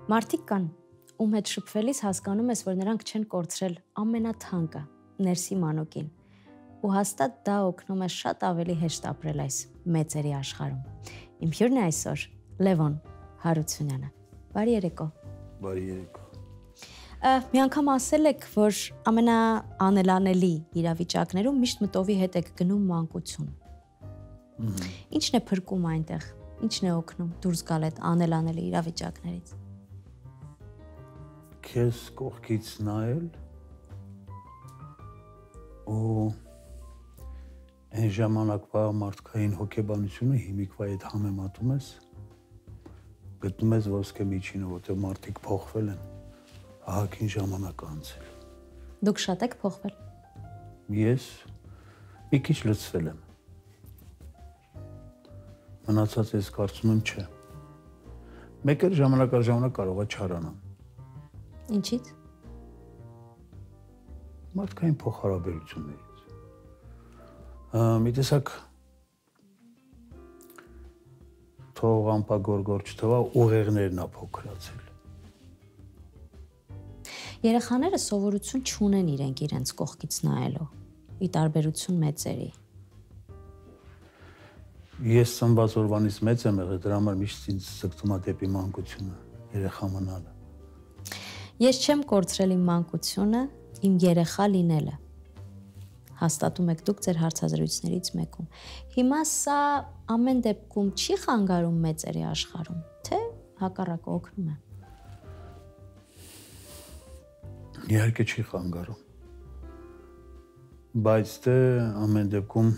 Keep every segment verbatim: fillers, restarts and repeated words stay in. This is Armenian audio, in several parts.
Մարդիկ կան, ում հետ շփվելիս հասկանում ես, որ նրանք չեն կորցրել ամենաթանկը, ներսի մանուկին, ու հաստատ դա օգնում է շատ ավելի հեշտ ապրել այս մեծերի աշխարհում։ Իմ հյուրն է այսօր Լևոն Հարությունյանը։ Բարի երեկո։ Բարի երեկո։ Մի անգամ ասել եք, որ ամենաանելանելի իրավիճակներում միշտ մտովի հետ եք գնում մանկություն։ Ինչն է փրկում այնտեղ, ինչն է օգնում դուրս գալ այդ անելանելի իրավիճակներից։ Քեզ կողքից նայել ու այն ժամանակվա մարդկային հոգեբանությունը հիմիկվա հետ համեմատում ես, գտնում ես ոսկե միջինը, որտեղ մարդիկ փոխվել են, ահագին ժամանակ անցել։ Դուք շատ եք փոխվել։ Ես մի քիչ լցվել եմ։ Մնացած ես կարծում եմ չէ։ Մեկ էլ ժամանակ առ ժամանակ կարող է չարանամ։ Ինչից։ Մարդկային փոխհարաբերություններից։ Մի տեսակ թող ամպագորգոր չթվա ուղեղներն ա փոքրացել։ Երեխաները սովորություն չունեն իրենք իրենց կողքից նայելու, ի տարբերություն մեծերի։ Ես ծնված օրվանից մեծ եմ եղել, դրա համար միշտ ինձ ձգտում է դեպի մանկությունը, երեխա մնալը։ Ես չեմ կորցրել իմ մանկությունը, իմ երեխա լինելը։ Հաստատում եք դուք ձեր հարցազրույցներից մեկում։ Հիմա սա ամեն դեպքում չի խանգարում մեծերի աշխարհում, թե հակառակը օգնում է։ Իհարկե չի խանգարում։ Բայց դե ամեն դեպքում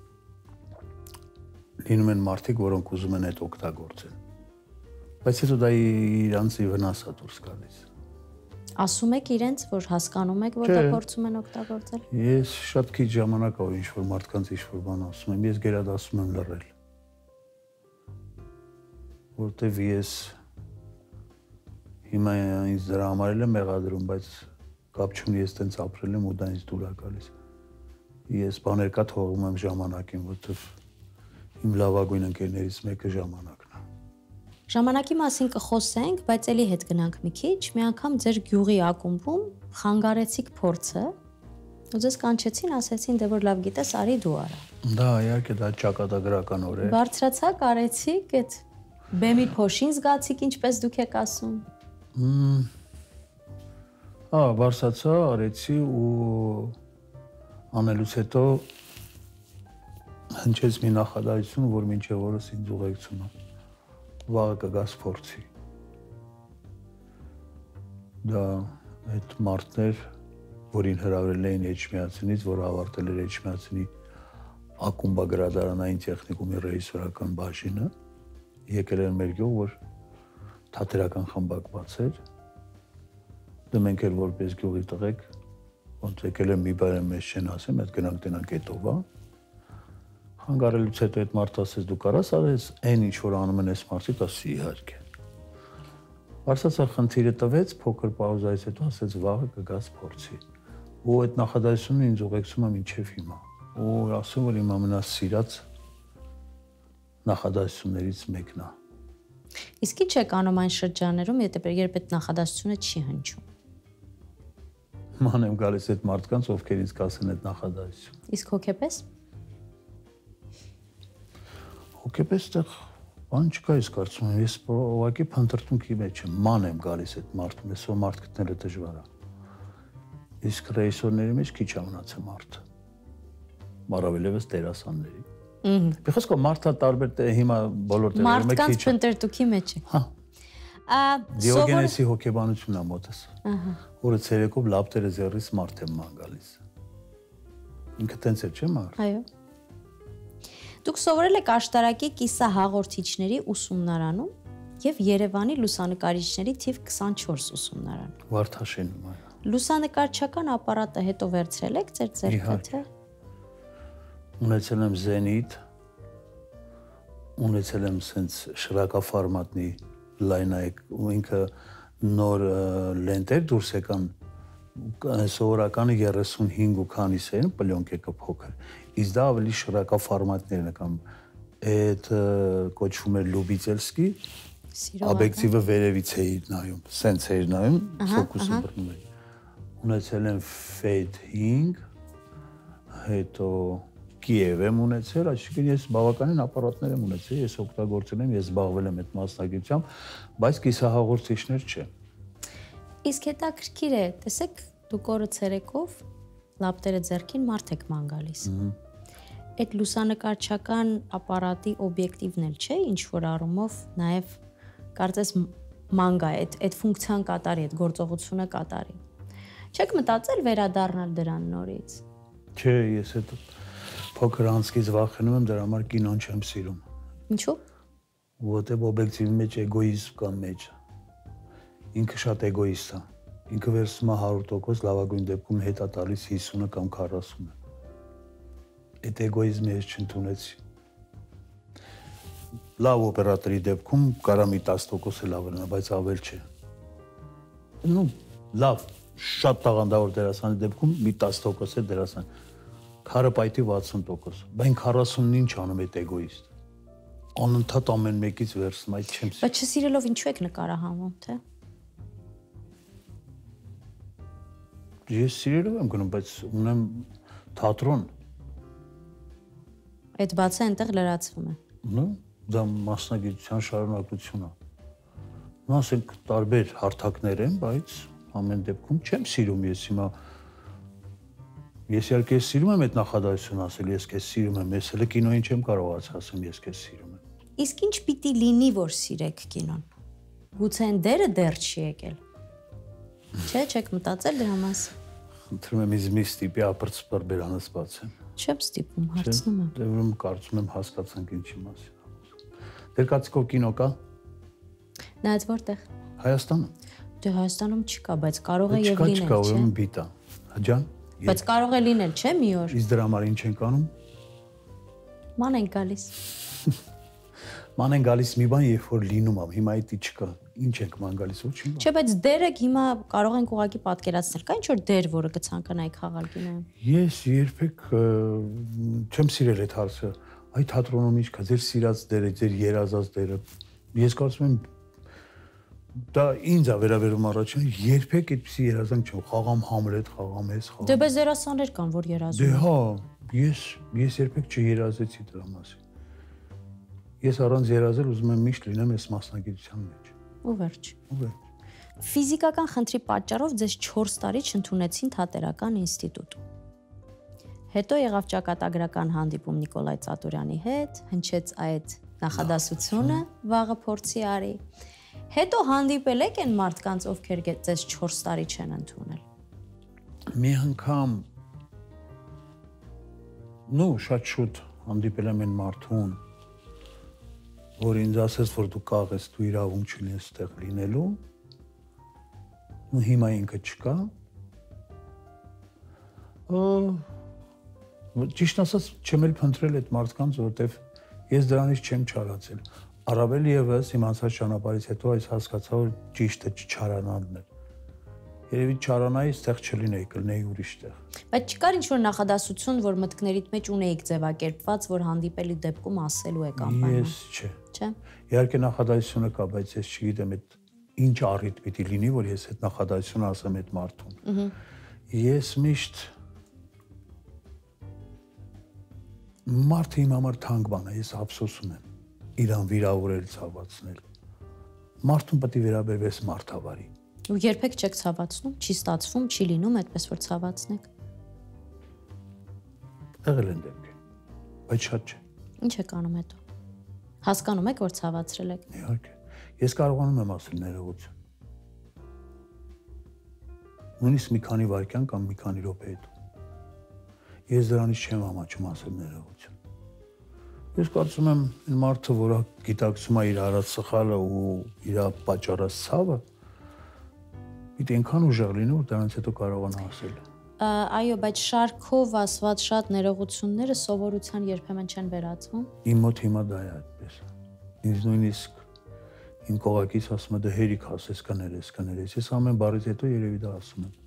լինում են մարդիկ, որոնք ուզում են այդ օգտագործել։ Բայց հետո դա իրանց վնաս է դուրս գալիս։ Ասում եք իրենց, որ հասկանում եք, որ դա փորձում են օգտագործել։ Ես շատ քիչ ժամանակ ա ինչ-որ մարդկանց ինչ-որ բան ասում եմ, ես գերադասում եմ լռել։ Որտեվ ես հիմա ինձ դրա համար էլ եմ մեղադրում, բայց կապ չունի, ես տենց ապրել եմ ու դա ինձ դուր ա գալիս։ Ես բաներ կա թողում եմ ժամանակին, որտեվ իմ լավագույն ընկերներից մեկը ժամանակն է։ Ժամանակի մասին կխոսենք, բայց ելի հետ գնանք մի քիչ, մի անգամ ձեր գյուղի ակումբում խանգարեցիք փորձը, ու ձեզ կանչեցին, ասեցին, դե որ լավ գիտես, արի դու արա։ Դա իհարկե դա ճակատագրական օր է։ Բարձրացաք, արեցիք, այդ բեմի փոշին զգացիք, ինչպես դուք եք ասում։ Հա, բարձրացա, արեցի ու անելուց հետո հնչեց մի նախադասություն, որ մինչև օրս ինձ ուղեկցում է։ Վաղը կգաս փորձի։ Դա այդ մարդներ, որին հրավիրել էին Էջմիածնից, որ ավարտել էր Էջմիածնի ակումբագրադարանային տեխնիկումի ռեժիսորական բաժինը, եկել են մեր գյուղ, որ թատերական խմբակ բացեր։ Դե մենք էլ որպես գյուղի տղեկ, ոնց եկել են մի բան մեզ չեն ասեմ, այդ գնանք տենանք հետով, հա։ Խանգարելուց հետո այդ մարդը ասեց դու կարաս արես, այն ինչ որ անում են այս մարդիկ, ասի իհարկե։ Բարձրացա խնդիրը տվեց, փոքր պաուզայից հետո ասեց վաղը կգաս փորձի։ Ու այդ նախադասությունը ինձ ուղեկցում է մինչև հիմա։ Ու ասում որ իմ ամենասիրած նախադասություններից մեկն է։ Իսկ ի՞նչ եք անում այն շրջաներում, երբ այդ նախադասությունը չի հնչում։ Ման եմ գալիս այդ մարդկանց, ովքեր ինձ կասեն այդ նախադասությունը։ Իսկ հոգեպես։ Հոգեպես տեղ բան չկա, ես կարծում եմ, ես ուղղակի փնտրտունքի մեջ եմ, ման եմ գալիս այդ մարդուն, այսօր մարդ գտնելը դժվար է։ Իսկ ռեժիսորների մեջ քիչ է մնացել մարդը։ Առավելևս դերասանների։ Մի խոսքով մարդը տարբեր հիմա բոլոր տեղերում է քիչ։ Մարդկանց փնտրտուքի մեջ է։ Հա։ Դիոգենեսի հոգեբանությունն է մոտս։ Ահա։ Որը ցերեկով լապտերը ձեռիս մարդ եմ ման գալիս։ Ինքը տենց է, չէ՞ մարդ։ Այո։ Դուք սովորել եք աշտարակի կիսահաղորդիչների ուսումնարանում և Երևանի լուսանկարիչների թիվ քսանչորս ուսումնարանում։ Վարդաշինում, այո։ Լուսանկարչական ապարատը հետո վերցրել եք ձեր ձեռքը, թե։ Ունեցել եմ Զենիթ, ունեցել եմ սենց շրակաֆորմատնի լայնայք, ու ինքը նոր լենտեր դուրս եկան, սովորականը երեսունհինգ ու քանիս են, պլյոնկեկը փոքր, իսկ դա ավելի շրակա ֆորմատներն է կամ այդ կոչվում է Լուբիցելսկի, Օբյեկտիվը վերևից է նայում, սենց է նայում, ֆոկուսը բռնում է։ Ունեցել եմ Fate հինգ, հետո Կիև եմ ունեցել, այսինքն ես բավականին ապարատներ եմ ունեցել, ես օգտագործել եմ, ես զբաղվել եմ այդ մասնագիտությամբ, բայց կիսահաղորդիչներ չէ։ Իսկ հետաքրքիր է, տեսեք, դուք օրը ցերեկով լապտերը ձեռքին մարդ եք ման գալիս։ Այդ լուսանկարչական ապարատի օբյեկտիվն էլ չէ, ինչ որ առումով նաև կարծես ման գա, այդ այդ ֆունկցիան կատարի, այդ գործողությունը կատարի։ Չեք մտածել վերադառնալ դրան նորից։ Չէ, ես այդ փոքր անցքից վախենում եմ, դրա համար կինոն չեմ սիրում։ Ինչու՞։ Որտեղ օբյեկտիվի մեջ էգոիզմ կա մեջ։ Ինքը շատ էգոիստ է։ Ինքը վերցնում է հարյուր տոկոս, լավագույն դեպքում հետ է տալիս հիսունը կամ քառասունը։ Այդ էգոիզմը ես չընդունեցի։ Լավ օպերատորի դեպքում կարա մի տասը տոկոս էլ ավելանա, բայց ավել չէ։ Ну, լավ, շատ տաղանդավոր դերասանի դեպքում մի տասը տոկոս է դերասան։ Քարը պայթի վաթսուն տոկոս։ Բայց քառասունն ինչ անում այդ էգոիստ։ Անընդհատ ամեն մեկից վերցնում, այդ չեմ սիրում։ Բայց չսիրելով ինչու եք նկարահանվում, թե։ Ես սիրելով եմ գնում, բայց ունեմ թատրոն։ Այդ բացը այնտեղ լրացվում է։ Ну, դա մասնագիտության շարունակություն է։ Նա ասենք տարբեր հարթակներ են, բայց ամեն դեպքում չեմ սիրում ես հիմա։ Ես իհարկե սիրում եմ այդ նախադասությունը ասել, ես քեզ սիրում եմ, ես հենց կինոյին չեմ կարող ասեմ, ես քեզ սիրում եմ։ Իսկ ինչ պիտի լինի, որ սիրեք կինոն։ Գուցե այն դերը դեռ չի եկել։ Չէ, չեք մտածել դրա մասին։ Խնդրում եմ ինձ մի ստիպի ապրծպար բերանս բացեմ։ Չեմ ստիպում, հարցնում եմ։ Դե ուրեմն կարծում եմ հասկացանք ինչի մասին։ Դեր կացիկով կինո կա։ Նայած որտեղ։ Հայաստանում։ Դե Հայաստանում չկա, բայց կարող է եւ լինել, չէ։ Չկա, ուրեմն բիտա։ Ջան։ Բայց կարող է լինել, չէ՞ մի օր։ Իսկ դրա համար ինչ ենք անում։ Ման են գալիս։ Ման են գալիս մի բան, երբ որ լինում է, հիմա դա չկա։ Ինչ ենք ման գալիս, ոչինչ։ Չէ, բայց դերեք հիմա կարող ենք ուղղակի պատկերացնել, կա ինչ որ դեր, որը կցանկանայի խաղալ կինոյում։ Ես երբեք չեմ սիրել այդ հարցը։ Այ թատրոնում ինչ կա, ձեր սիրած դերը, ձեր երազած դերը։ Ես կարծում եմ դա ինձ է վերաբերում առաջին, երբեք այդպեսի երազանք չեմ, խաղամ Համլետ, խաղամ ես, խաղամ։ Դե բայց դերասաններ կան, որ երազում են։ Դե հա, ես ես երբեք չերազեցի դրա մասին։ Ես առանց երազել ուզում եմ միշտ լինեմ այս մասնագիտության մեջ։ Ու վերջ։ Ու վերջ։ Ֆիզիկական խնդրի պատճառով ձեզ չորս տարի չընդունեցին թատերական ինստիտուտ։ Հետո եղավ ճակատագրական հանդիպում Նիկոլայ Ծատուրյանի հետ, հնչեց այդ նախադասությունը՝ վաղը փորձի արի։ Հետո հանդիպել եք այն մարդկանց, ովքեր ձեզ չորս տարի չեն ընդունել։ Մի անգամ նո շատ շուտ հանդիպել եմ այն մարդուն, որ ինձ ասեց, որ դու կաղ ես, դու իրավունք չունես այդտեղ լինելու։ Ու հիմա ինքը չկա։ Ճիշտ ասած, չեմ էլ փնտրել այդ մարդկանց, որովհետև ես դրանից չեմ չարացել։ Առավել ևս իմ անցած ճանապարհից հետո այս հասկացա, որ ճիշտը չչարանալն է։ Երևի չարանայի, այստեղ չլինեի, կլինեի ուրիշ տեղ։ Բայց չկար ինչ-որ նախադասություն, որ մտքներիդ մեջ ունեիք ձևակերպված, որ հանդիպելի դեպքում ասելու եք անպայման։ Ես չէ։ Չէ։ Իհարկե նախադասությունը կա, բայց ես չգիտեմ այդ ինչ առիթ պիտի լինի, որ ես այդ նախադասությունը ասեմ այդ մարդուն։ Ես միշտ մարդը իմ համար թանկ բան է, ես ափսոսում եմ իրան վիրավորել, ցավացնել։ Մարդուն պետք է վերաբերվես մարդավարի։ Ու երբեք չեք ցավացնում, չի ստացվում, չի լինում այդպես որ ցավացնեք։ Եղել են դեպքեր, բայց շատ չէ։ Ինչ եք անում հետո։ Հասկանում եք, որ ցավացրել եք։ Իհարկե։ Ես կարողանում եմ ասել ներողություն։ Նույնիսկ մի քանի վայրկյան կամ մի քանի րոպե հետո։ Ես դրանից չեմ ամաչում ասել ներողություն։ Ես կարծում եմ, այն մարդը, որը գիտակցում է իր արած սխալը ու իր պատճառած ցավը, Իդ այնքան ուժեղ լինի, որ դրանից հետո կարողանա ասել։ Այո, բայց շարքով ասված շատ ներողությունները սովորության երբեմն չեն վերածվում։ Իմ մոտ հիմա դա է այդպես։ Ինձ նույնիսկ իմ կողակից ասում է դե հերիք ասես կներես, կներես։ Ես ամեն բառից հետո երևի դա ասում եմ։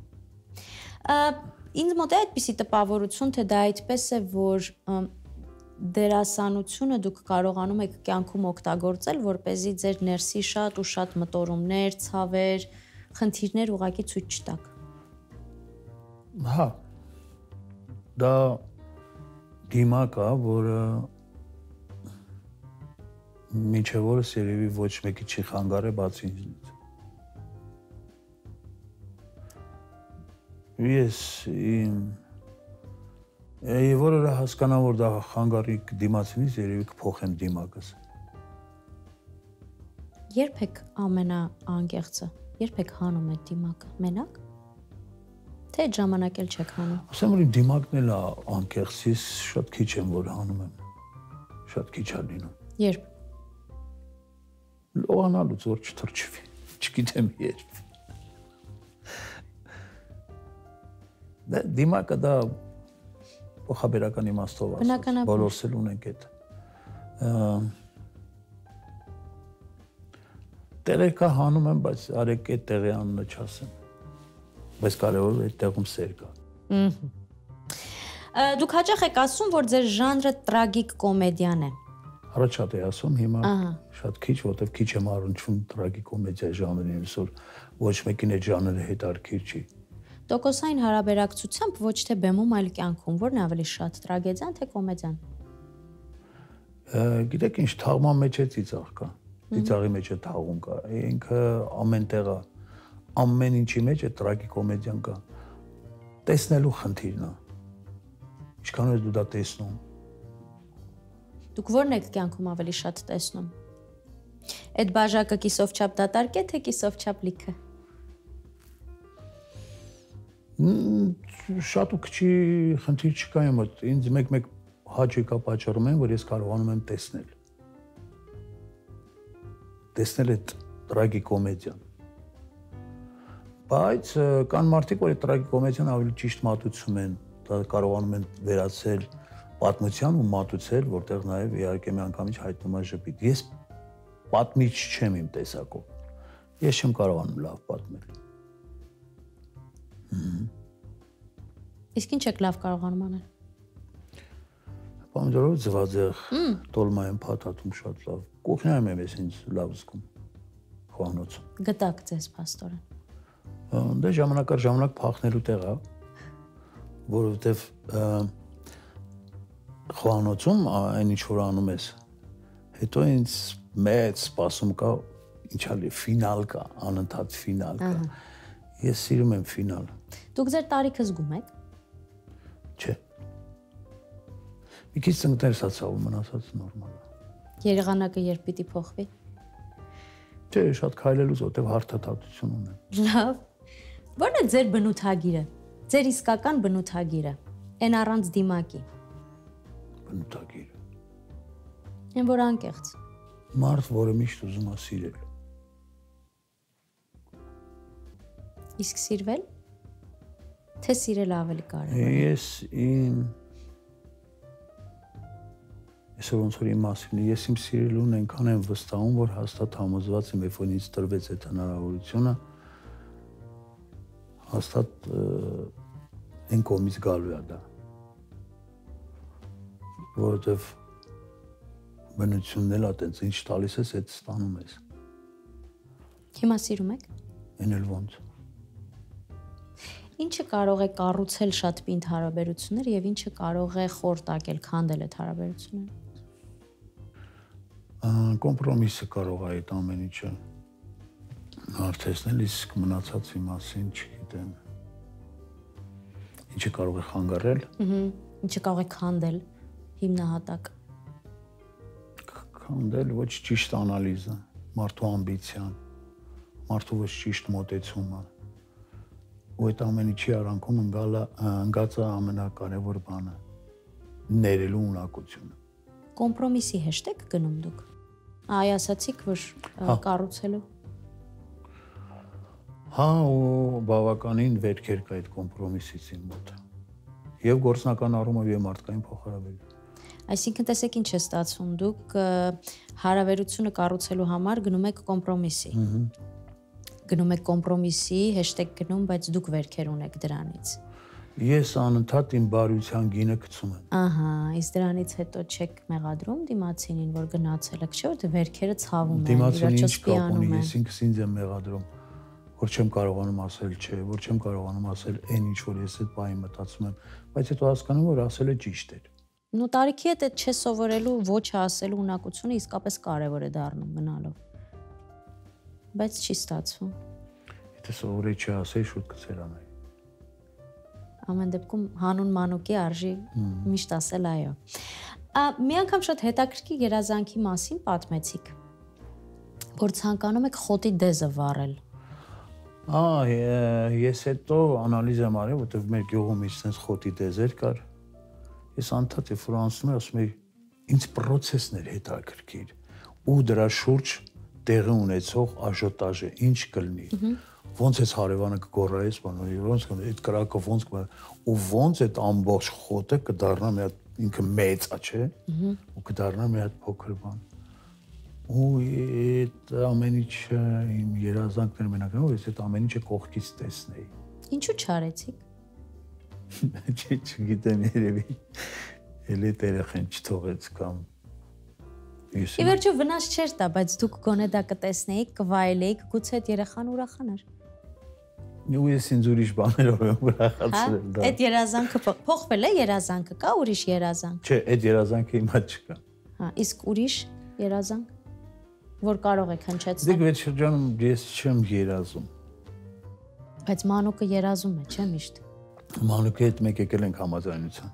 Ինձ մոտ է այդպիսի տպավորություն, թե դա այդպես է, որ դերասանությունը դուք կարողանում եք կյանքում օգտագործել, որպեսզի ձեր ներսի շատ ու շատ մտորումներ, ցավեր, խնդիրներ ուղղակի ցույց չտաք։ Հա։ Դա դիմակ է, որը մինչև օրս երևի ոչ մեկի չի խանգարել բացի ինձնից։ Ես իմ Եվ որը հասկանա, որ դա խանգարի դիմացինից երևի կփոխեմ դիմակս։ Երբ եք ամենաանկեղծը, երբ եք հանում այդ դիմակը, մենակ, թե այդ ժամանակ էլ չեք հանում։ Ասեմ, որ իմ դիմակն էլ անկեղծից շատ քիչ եմ, որ հանում եմ, շատ քիչ է լինում։ Երբ։ Լողանալուց, որ չթրջվի, չգիտեմ երբ։ Դիմակը դա փոխաբերական իմաստով ասած, բոլորս էլ ունենք այդ։ Տեղերքա հանում եմ, բայց արեք այդ տեղի անունը չասեմ։ Բայց կարևոր է այդ տեղում սեր կա։ Դուք հաճախ եք ասում, որ ձեր ժանրը տրագիկ կոմեդիան է։ Առաջ շատ է ասում, հիմա շատ քիչ, որտեվ քիչ եմ առնչվում տրագիկ կոմեդիա ժանրին, այսօր ոչ մեկին այդ ժանրը հետաքրքիր չի։ Տոկոսային հարաբերակցությամբ ոչ թե բեմում, այլ կյանքում, որն է ավելի շատ տրագեդիան, թե կոմեդիան։ Գիտեք ինչ, թաղման մեջ է ծիծաղ կա։ Ծիծաղի մեջ է թաղում կա։ Ինքը ամեն տեղ է, ամեն ինչի մեջ է տրագիկոմեդիան կա։ Տեսնելու խնդիրն է։ Ինչքան ես դու դա տեսնում։ Դուք ո՞րն եք կյանքում ավելի շատ տեսնում։ Այդ բաժակը կիսով չափ դատարկ է, թե կիսով չափ լիքը։ Շատ ու քչի խնդիր չկա իմ մոտ, ինձ մեկ-մեկ հաճույք պատճառում են, որ ես կարողանում եմ տեսնել։ Տեսնել այդ տրագիկոմեդիան։ Բայց կան մարդիկ, որ այդ տրագիկոմեդիան ավելի ճիշտ մատուցում են, կարողանում են վերացել պատմության ու մատուցել, որտեղ նաև իհարկե մի անգամից հայտնում է ժպիտ։ Ես պատմիչ չեմ իմ տեսակով։ Ես չեմ կարողանում լավ պատմել։ Իսկ ինչ եք լավ կարողանում անել։ Պոմիդորով ձվածեղ, տոլմա եմ փաթաթում շատ լավ։ Կուխնայում եմ ես ինձ լավ զգում խոհանոցում։ Գտակ ձեզ փաստորեն։ Դե ժամանակ առ ժամանակ փախնելու տեղ է, որովհետև խոհանոցում այն ինչ որ անում ես, հետո ինձ մեծ սպասում կա, ինչա լի ֆինալ կա, անընդհատ ֆինալ կա։ Ես սիրում եմ ֆինալ։ Դուք ձեր տարիքը զգում եք։ Չէ։ Մի քիչ ծնկներս ացավում մնացած նորմալ է։ Երեղանակը երբ պիտի փոխվի։ Չէ, շատ քայլելուց, որտեղ հարթաթաթություն ունեմ։ Լավ։ Ո՞րն է ձեր բնութագիրը։ Ձեր իսկական բնութագիրը։ Այն առանց դիմակի։ Բնութագիրը։ Այն որ անկեղծ։ Մարդ, որը միշտ ուզում է սիրել։ Իսկ սիրվել։ Թե սիրելը ավելի կարևոր է։ Ես իմ Այսօր ոնց որ իմ մասին, ես իմ սիրելուն այնքան եմ վստահում, որ հաստատ համոզված եմ, երբ որ ինձ տրվեց այդ հնարավորությունը, հաստատ այն կողմից գալու է դա։ Որովհետև բնությունն էլ է տենց, ինչ տալիս ես, այդ ստանում ես։ Հիմա սիրում եք։ Այն էլ ոնց։ Ինչը կարող է կառուցել շատ պինդ հարաբերություններ եւ ինչը կարող է խոր տակել, քանդել այդ հարաբերությունները։ Կոմպրոմիսը կարող է այդ ամեն ինչը հարթեցնել, իսկ մնացածի մասին չգիտեմ։ Ինչը կարող է խանգարել։ Ինչը կարող է քանդել հիմնահատակ։ Քանդել ոչ ճիշտ անալիզը, մարդու ամբիցիան, մարդու ոչ ճիշտ մոտեցումը։ Ու այդ ամեն ինչի արանքում ընկած է ամենակարևոր բանը՝ ներելու ունակությունը։ Կոմպրոմիսի հեշտ եք գնում դուք։ Այ ասացիք, որ կառուցելու։ Հա, ու բավականին վերքեր կա այդ կոմպրոմիսից իմ մոտ։ Եվ գործնական առումով եւ մարդկային փոխհարաբերություն։ Այսինքն տեսեք ինչ է ստացվում, դուք հարաբերությունը կառուցելու համար գնում եք կոմպրոմիսի։ Գնում եք կոմպրոմիսի, հեշտ եք գնում, բայց դուք վերքեր ունեք դրանից։ Ես անընդհատ իմ բարության գինը գցում եմ։ Ահա, իսկ դրանից հետո չեք մեղադրում դիմացինին, որ գնացել եք, չէ՞ որ վերքերը ցավում են, Դիմացինին ինչ կապ ունի, ես ինքս ինձ եմ մեղադրում, որ չեմ կարողանում ասել չէ, որ չեմ կարողանում ասել այն ինչ որ ես այդ բանի մտածում եմ, բայց հետո հասկանում որ ասելը ճիշտ էր։ Նու տարիքի հետ այդ չսովորելու ոչ ասելու ունակությունը իսկապես կարևոր է դառնում մնալով։ Բայց չի ստացվում։ Եթե սովորեի չասեի, շուտ կցեր անեի։ Ամեն դեպքում հանուն մանուկի արժի միշտ ասել այո։ Մի անգամ շատ հետաքրքիր երազանքի մասին պատմեցիք, որ ցանկանում եք խոտի դեզը վառել։ Ա, ես հետո անալիզ եմ արել, որտեղ մեր գյուղում ինձ խոտի դեզեր կար։ Ես անդադ է ֆրանսում եմ, ասում եմ, ինձ պրոցեսն էր հետաքրքիր ու դրա շուրջ տեղի ունեցող աժոտաժը ինչ կլինի։ Ոնց էս հարևանը կգոռայես, բանալի, ոնց կլինի, այդ կրակը ոնց կմա ու ոնց այդ ամբողջ խոտը կդառնա մի հատ ինքը մեծ է, չէ՞, ու կդառնա մի հատ փոքր բան։ Ու այդ ամեն ինչը իմ երազանքներ մենակ նո, ես այդ ամեն ինչը կողքից տեսնեի։ Ինչու չարեցիք։ Չի չգիտեմ երևի էլի երեխան չթողեց կամ Ի վերջո վնաս չէր տա, բայց դուք գոնե դա կտեսնեիք, կվայելեիք, գուցե այդ երեխան ուրախանար։ Ու ես ինձ ուրիշ բաներով եմ ուրախացրել դա։ Այդ երազանքը փոխվել է, երազանքը կա ուրիշ երազանք։ Չէ, այդ երազանքը հիմա չկա։ Հա, իսկ ուրիշ երազանք, որ կարող եք հնչեցնել։ Դե այդ շրջանում ես չեմ երազում։ Բայց մանուկը երազում է, չէ՞ միշտ։ Մանուկի հետ մեկ եկել ենք համաձայնության։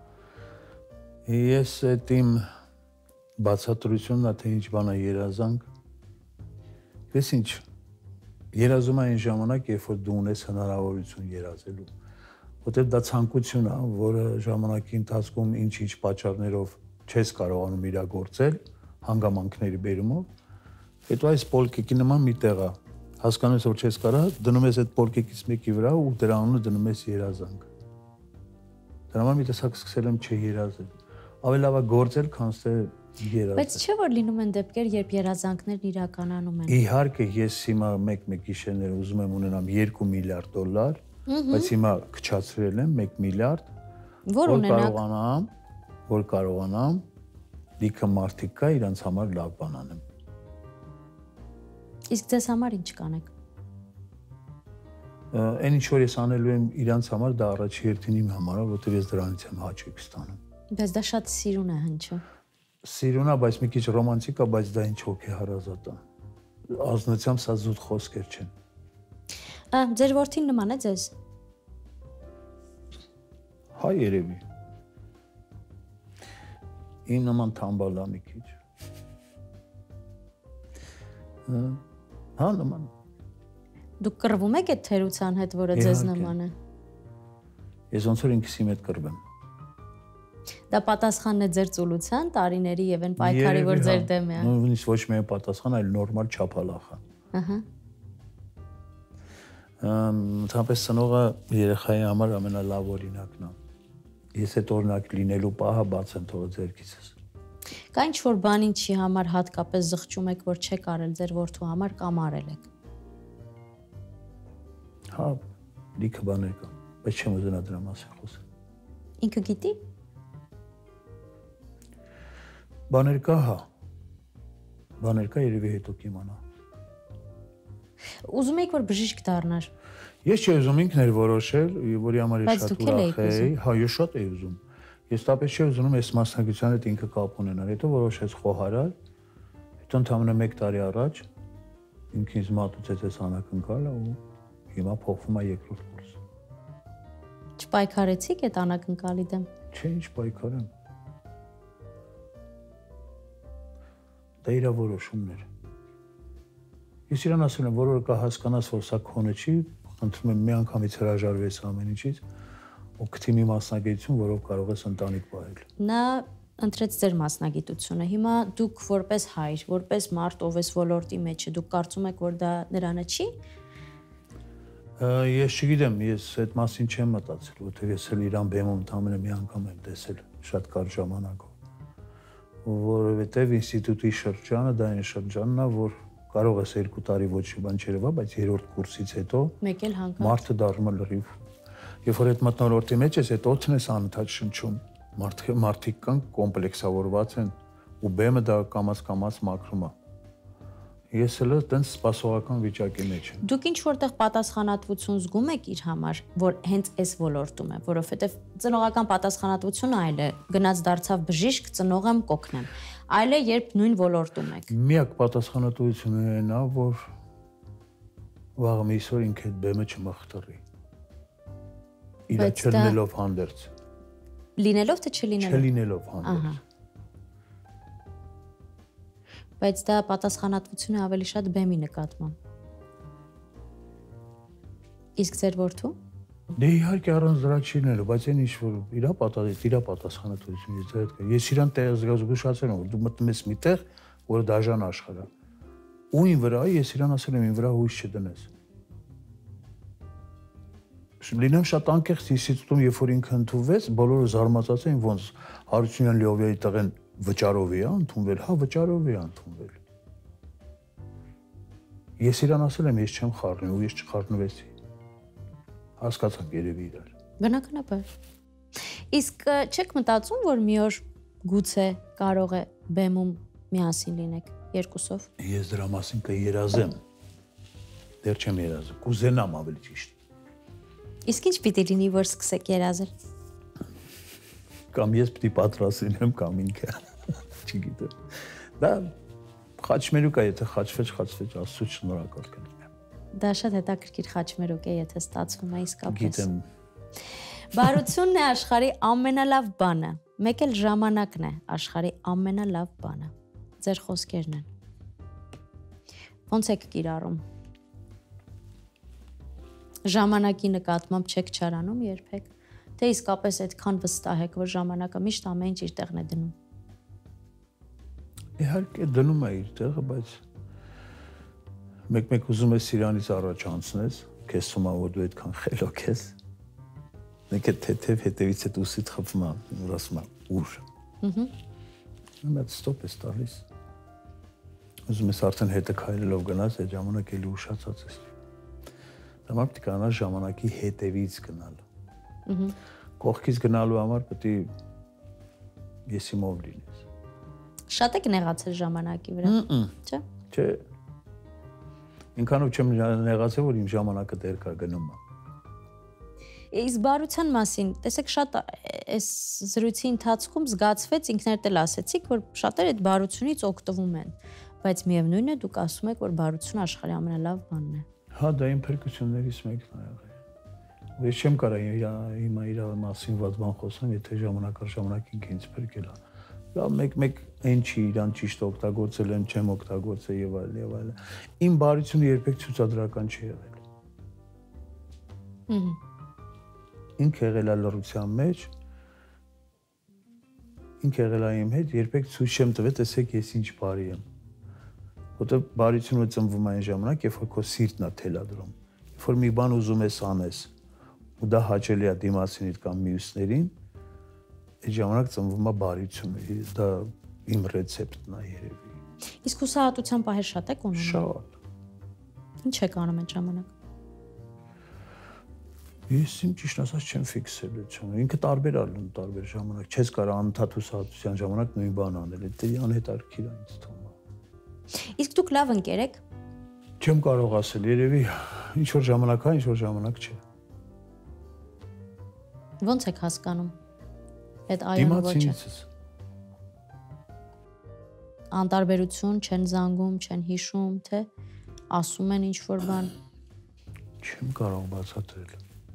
Ես այդ իմ բացատրությունն է, թե ինչ բան է երազանք։ Ես ինչ երազում այն ժամանակ, երբ որ դու ունես հնարավորություն երազելու։ Որտեղ դա ցանկություն է, որը ժամանակի ընթացքում ինչ-ինչ պատճառներով չես կարողանում իրագործել, հանգամանքների բերումով, հետո այս պոլկեկի նման մի տեղ է, հասկանում ես, որ չես կարող, դնում ես այդ պոլկեկից մեկի վրա ու դրա անունը դնում ես երազանք։ Դրա համար մի տեսակ սկսել եմ չերազել։ Ավելի լավ է գործել, քան թե երազել։ Բայց չէ՞ որ լինում են դեպքեր, երբ երազանքներն իրականանում են։ Իհարկե, ես հիմա մեկ-մեկ գիշերներ ուզում եմ ունենամ երկու միլիարդ դոլար, բայց հիմա քչացրել եմ մեկ միլիարդ, որ կարողանամ, որ կարողանամ լիքը մարդիկ կա իրանց համար լավ բան անեմ։ Իսկ ձեզ համար ինչ կանեք։ Այն ինչ որ ես անելու եմ իրանց համար, դա առաջի հերթին իմ համար է, որտեղ ես դրանից եմ հաճույք ստանում։ Բայց դա շատ սիրուն է հնչը։ Սիրուն է, բայց մի քիչ ռոմանտիկ է, բայց դա ինչ հոգեհարազատ է։ Ազնությամբ սա զուտ խոսքեր չեն։ Ա, ձեր որդին նման է ձեզ։ Հա երևի։ Ին նման թամբալ է մի քիչ։ Հա նման։ Դուք կռվում եք այդ թերության հետ, որը ձեզ նման է։ Ես ոնց որ ինքս իմ հետ կռվեմ։ Դա պատասխանն է ձեր ծուլության, տարիների եւ այն պայքարի, որ ձեր դեմ է։ Նույնիսկ ոչ միայն պատասխան, այլ նորմալ չափալախ է։ Ահա։ Ընդհանրապես ծնողը երեխայի համար ամենալավ օրինակն է։ Ես այդ օրինակ լինելու պահը բաց եմ թողել ձեռքիցս։ Կա ինչ-որ բան, ինչի համար հատկապես զղջում եք, որ չեք արել ձեր որդու համար կամ արել եք։ Հա, լիքը բաներ կան, բայց չեմ ուզենա դրա մասին խոսել։ Ինքը գիտի։ Բաներ կա, հա։ Բաներ կա, երևի հետո կիմանա։ Ուզում եք որ բժիշկ դառնար։ Ես չի ուզում ինքն էր որոշել, որի համար ես շատ ուրախ էի։ Հա, ես շատ էի ուզում։ Ես տապես չի ուզում այս մասնագիտության հետ ինքը կապ ունենալ։ Հետո որոշեց խոհարար։ Հետո ընդամենը մեկ տարի առաջ ինքը ինձ մատուցեց այս անակնկալը ու հիմա փոխվում է երկրորդ կուրս։ Չպայքարեցիք այդ անակնկալի դեմ։ Չէ, ինչ պայքարեմ։ Դա իր որոշումն էր։ Ես իրան ասել եմ, որ որ կա հասկանաս, որ սա քոնը չի, խնդրում եմ մի անգամից հրաժարվես ամեն ինչից ու գտի մի մասնագիտություն, որով կարող ես ընտանիք պահել։ Նա ընտրեց ձեր մասնագիտությունը։ Հիմա դուք որպես հայր, որպես մարդ, ով էս ոլորտի մեջ է, դուք կարծում եք, որ դա նրանը չի։ Ես չգիտեմ, ես այդ մասին չեմ մտածել, որտեղ ես էլ իրան բեմում ընդամենը մի անգամ եմ տեսել շատ կարճ ժամանակով, որովհետև ինստիտուտի շրջանը դա այն շրջանն է, որ կարող ես երկու տարի ոչ մի բան չերևա, բայց երրորդ կուրսից հետո մեկ էլ հանկարծ մարդը դառնում է լրիվ։ Երբ որ այդ մթնոլորտի մեջ ես, այդ օդն ես անընդհատ շնչում, մարդիկ կան կոմպլեքսավորված են ու բեմը դա կամաց-կամաց մաքրում է։ Ես էլ այդպես սպասողական վիճակի մեջ եմ։ Դուք ինչ որտեղ պատասխանատվություն զգում եք իր համար, որ հենց այս ոլորտում է, որովհետև ծնողական պատասխանատվությունը այլ է, գնաց դարձավ բժիշկ, ծնող եմ, կօգնեմ։ Այլ է, երբ նույն ոլորտում եք։ Միակ պատասխանատվությունը այն է, որ վաղը մի այսօր ինքը այդ բեմը չմխտրի։ Իր չլինելով հանդերձ։ Լինելով թե չլինելով։ Չլինելով հանդերձ։ Բայց դա պատասխանատվություն է ավելի շատ բեմի նկատմամբ։ Իսկ ձեր որդու։ Դե իհարկե առանց դրա չի լինելու, բայց այն ինչ որ իրա պատասխանատվություն, իրա պատասխանատվություն ես այդ կա։ Ես իրան տեղ զգուշացել եմ, որ դու մտնում ես մի տեղ, որը դաժան աշխարհ է։ Ույն վրա ես իրան ասել եմ, ին վրա հույս չդնես։ Լինեմ շատ անկեղծ ինստիտուտում, երբ որ ինքը ընդունվեց, բոլորը զարմացած էին, ոնց Հարությունյան Լյովիայի տղեն վճարով է ընդունվել, հա վճարով է ընդունվել։ Ես իրան ասել եմ, ես չեմ խառնում ու ես չխառնվեցի։ Հասկացանք երևի իրար։ Բնականաբար։ Իսկ չեք մտածում, որ մի օր գուցե կարող է բեմում միասին լինեք երկուսով։ Ես դրա մասին կերազեմ։ Դեռ չեմ երազել, կուզենամ ավելի ճիշտ։ Իսկ ինչ պիտի լինի, որ սկսեք երազել։ Կամ ես պիտի պատրաստ լինեմ, կամ ինքը։ Չգիտեմ։ Դա խաչմերուկ է, եթե խաչվեց, խաչվեց, Աստծո շնորհակալ կլինեմ։ Դա շատ հետաքրքիր խաչմերուկ է, եթե ստացվում է իսկապես։ Գիտեմ։ Բարությունն է աշխարհի ամենալավ բանը, մեկ էլ ժամանակն է աշխարհի ամենալավ բանը։ Ձեր խոսքերն են։ Ոնց եք կիրառում։ Ժամանակի նկատմամբ չեք չարանում երբեք, թե իսկապես այդքան վստահ եք, որ ժամանակը միշտ ամեն ինչ իր տեղն է դնում։ Իհարկե դնում է իր տեղը, բայց մեկ-մեկ ուզում ես իրանից առաջ անցնես, քեզ թվում է, որ դու այդքան խելոք ես։ Մեկ է թեթև հետևից այդ ուսիդ խփում է, որ ասում է ուր։ Ահա։ Մեծ ստոպ ես տալիս։ Ուզում ես արդեն հետը քայլելով գնաս, այդ ժամանակ էլի ուշացած ես։ Դա պիտի կանա ժամանակի հետևից գնալ։ Ահա։ Կողքից գնալու համար պետք է եսիմով լինես։ Շատ եք նեղացել ժամանակի վրա։ Չէ՞։ Չէ։ Ինքանով չեմ նեղացել, որ իմ ժամանակը դեռ կա գնում է։ Իսկ բարության մասին, տեսեք, շատ այս զրույցի ընթացքում զգացվեց, ինքներդ էլ ասեցիք, որ շատերը այդ բարությունից օգտվում են, բայց միևնույն է դուք ասում եք, որ բարությունը աշխարհի ամենալավ բանն է։ Հա, դա իմ փրկություններից մեկն է եղել։ Ես չեմ կարող հիմա իր մասին ված բան խոսեմ, եթե ժամանակ առ ժամանակ ինքը ինձ փրկել է։ Դա մեկ-մեկ այն չի, իրան ճիշտ օգտագործել եմ, չեմ օգտագործել եւ այլ եւ այլ։ Իմ բարությունը երբեք ցուցադրական չի եղել։ Ահա։ Ինքը եղել է լռության մեջ, ինքը եղել է իմ հետ, երբեք ցույց չեմ տվել, տեսեք ես ինչ բարի եմ։ Որտեղ բարությունը ծնվում է այն ժամանակ, երբ որ քո սիրտն է թելադրում, երբ որ մի բան ուզում ես անես, ու դա հաճելի է դիմացինիդ կամ մյուսներին, այդ ժամանակ ծնվում է բարությունը, դա իմ ռեցեպտն է երևի։ Իսկ հուսահատության պահեր շատ եք ունենում։ Շատ։ Ինչ եք անում այդ ժամանակ։ Ես իմ ճիշտ ասած չեմ ֆիքսել այդ ժամանակ։ Ինքը տարբեր ալնում տարբեր ժամանակ։ Չես կարող անընդհատ հուսահատության ժամանակ նույն բանը անել։ Դա անհետաքրքիր է ինձ թվում է։ Իսկ դուք լավ ընկեր եք։ Չեմ կարող ասել, երևի ինչ որ ժամանակ է, ինչ որ ժամանակ չէ։ Ոնց եք հասկանում այդ այո ոչը։ Անտարբերություն չեն զանգում, չեն հիշում, թե ասում են ինչ որ բան։ Չեմ կարող բացատրել։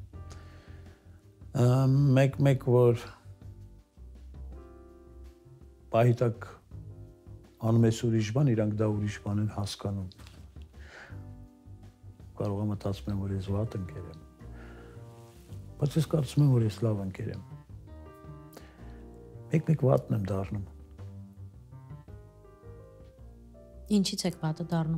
Մեկ-մեկ որ պահիտակ անում ես ուրիշ բան, իրանք դա ուրիշ բան են հասկանում։ Կարող եմ մտածում եմ, որ ես վատ ընկեր եմ։ Բայց ես կարծում եմ, որ ես լավ ընկեր եմ։ Մեկ-մեկ վատն եմ դառնում։ Ինչից եք վատը դառնում։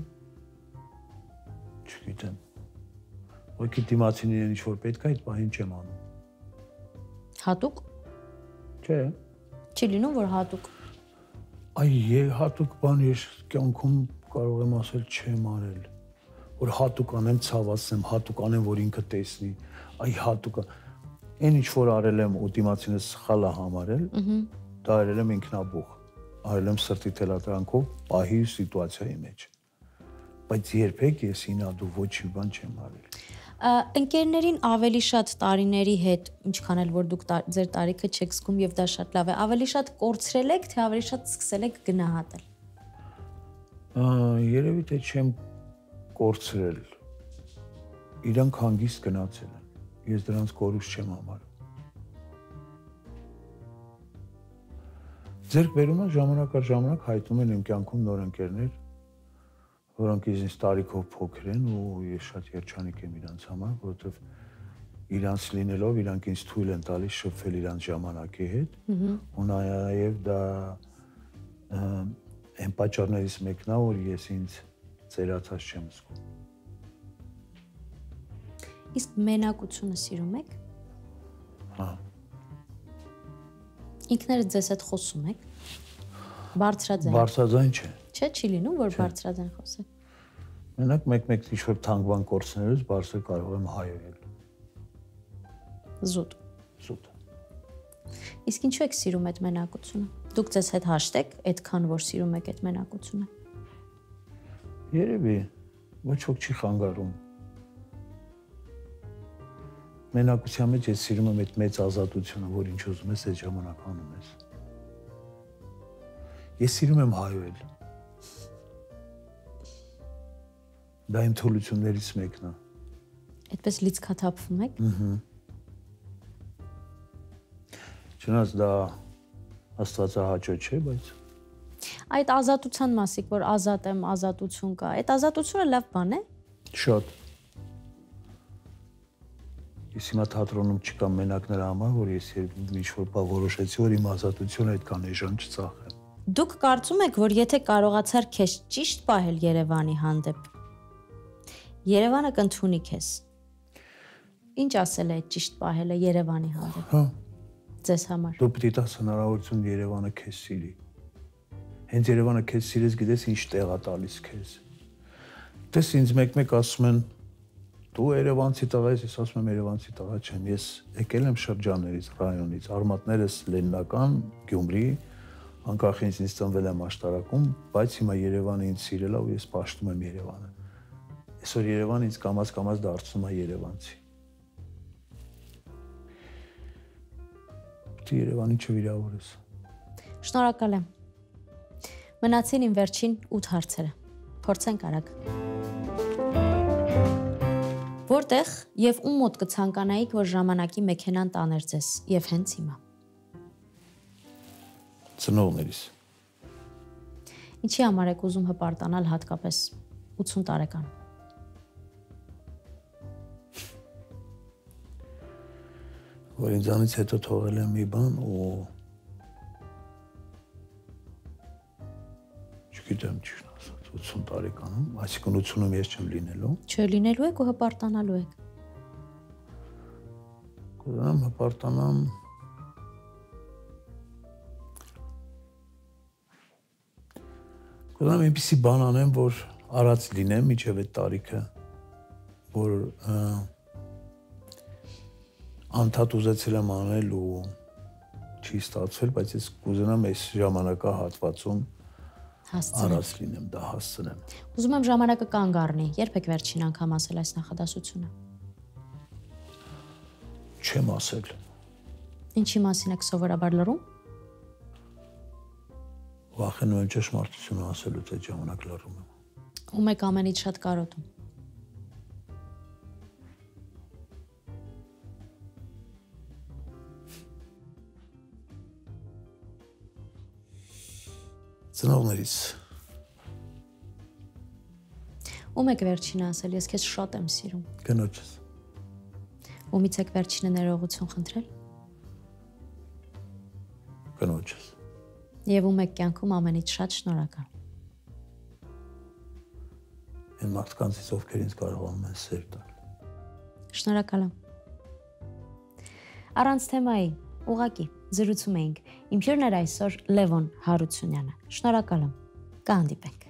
Չգիտեմ։ Ոքի դիմացինին ինչ որ պետք է այդ բանին չեմ անում։ Հատուկ։ Չէ։ Չի լինում, որ հատուկ։ Այ հատուկ բան ես կյանքում կարող եմ ասել չեմ արել, որ հատուկ անեմ ցավացնեմ, հատուկ անեմ, որ ինքը տեսնի, այ հատուկ, Այն ինչ որ արել եմ ու դիմացինը սխալ է համարել, դա արել եմ ինքնաբուխ, արել եմ սրտի թելադրանքով պահի սիտուացիայի մեջ։ Բայց երբեք ես ինադու ոչ մի բան չեմ արել։ Ընկերներին ավելի շատ տարիների հետ, ինչքան էլ որ դուք ձեր տարիքը չեք զգում եւ դա շատ լավ է, ավելի շատ կորցրել եք, թե ավելի շատ սկսել եք գնահատել։ Երևի թե չեմ կորցրել։ Իրանք հանգիստ գնացել են։ Ես դրանց կորուստ չեմ համարում։ Ձերք բերում են ժամանակ առ ժամանակ հայտնում են իմ կյանքում նոր ընկերներ, որոնք ինձ տարիքով փոքր են ու ես շատ երջանիկ եմ իրանց համար, որովհետև իրանց լինելով իրանք ինձ թույլ են տալիս շփվել իրանց ժամանակի հետ, ու նաև դա այն պատճառներից մեկն է, որ ես ինձ ծերացած չեմ զգում։ Իսկ մենակությունը սիրում եք։ Հա։ Ինքներդ ձեզ հետ խոսում եք։ Բարձրաձայն։ Բարձրաձայն չէ։ Չէ, չի լինում, որ բարձրաձայն խոսեք։ Մենակ մեկ-մեկ ինչ-որ թանկ բան կորցնելուց բարձր կարող եմ հայել։ Զուտ։ Զուտ։ Իսկ ինչու եք սիրում այդ մենակությունը։ Դուք ձեզ հետ հաշտեք այդքան, որ սիրում եք այդ մենակությունը։ Երևի ոչ ոք չի խանգարում։ Մենակության մեջ ես սիրում եմ այդ մեծ ազատությունը, որ ինչ ուզում ես այդ ժամանակ անում ես։ Ես սիրում եմ հայել։ Դա իմ թուլություններից մեկն է։ Այդպես լիցքաթափվում եք։ Ահա։ Չնայած դա աստվածահաճո չէ, բայց այդ ազատության մասիկ, որ ազատ եմ, ազատություն կա։ Այդ ազատությունը լավ բան է։ Շատ։ Ես հիմա թատրոնում չկամ մենակ նրա համար, որ ես ինչ-որ բան որոշեցի, որ իմ ազատությունը այդքան էժան չծախեմ։ Դուք կարծում եք, որ եթե կարողացար քեզ ճիշտ պահել Երևանի հանդեպ, Երևանը կընդունի քեզ։ Ինչ ասել է այդ ճիշտ պահելը Երևանի հանդեպ։ Հա։ Ձեզ համար։ Դու պիտի տաս հնարավորություն Երևանը քեզ սիրի։ Հենց Երևանը քեզ սիրես, գիտես ինչ տեղ է տալիս քեզ։ Դες ինձ մեկ-մեկ ասում են դու Երևանցի տղա ես, ես ասում եմ Երևանցի տղա չեմ, ես եկել եմ շրջաններից, ռայոնից, արմատներս Լեննական, Գյումրի, անկախ ինձ ինձ ծնվել եմ աշտարակում, բայց հիմա Երևանը ինձ սիրել է ու ես պաշտում եմ Երևանը։ Այսօր Երևանը ինձ կամաց-կամաց դարձնում է երևանցի։ Դու Երևանի չվիրավորես։ Շնորհակալ եմ։ Մնացին իմ վերջին ութ հարցերը։ Փորձենք արագ։ Որտեղ եւ ում մոտ կցանկանայիք, որ ժամանակի մեքենան տաներ ձեզ եւ հենց հիմա։ Ծնողներիս։ Ինչի համար եք ուզում հպարտանալ հատկապես ութսուն տարեկան։ Որ ինձանից հետո թողել եմ մի բան ու չգիտեմ ճիշտ ասած ութսուն տարեկանում, այսինքն ութսունում ես չեմ լինելու։ Չլինելու եք ու հպարտանալու եք։ Կուզենամ հպարտանամ Կուզենամ այնպիսի բան անեմ, որ արած լինեմ մինչև այդ տարիքը, որ անդադ ուզեցել եմ անել ու չի ստացվել, բայց ես կուզենամ այս ժամանակահատվածում արած լինեմ, դա հասցնեմ։ Ուզում եմ ժամանակը կանգ առնի, երբ եք վերջին անգամ ասել այս նախադասությունը։ Չեմ ասել։ Ինչի մասին եք սովորաբար լռում։ Վախենում եմ ճշմարտությունը ասելուց այդ ժամանակ լռում եմ։ Ում եք ամենից շատ կարոտում։ Ծնողներիս։ Ում եք վերջինը ասել, ես քեզ շատ եմ սիրում։ Կնոջս։ Ումից եք վերջինը ներողություն խնդրել։ Կնոջս։ Եվ ում եք կյանքում ամենից շատ շնորհակալ։ Այն մարդկանցից, ովքեր ինձ կարողանում են սեր տալ։ Շնորհակալ եմ։ Առանց թեմայի, ուղղակի զրուցում էինք։ Իմ հյուրն էր այսօր Լևոն Հարությունյանը։ Շնորհակալ եմ։ Կհանդիպենք։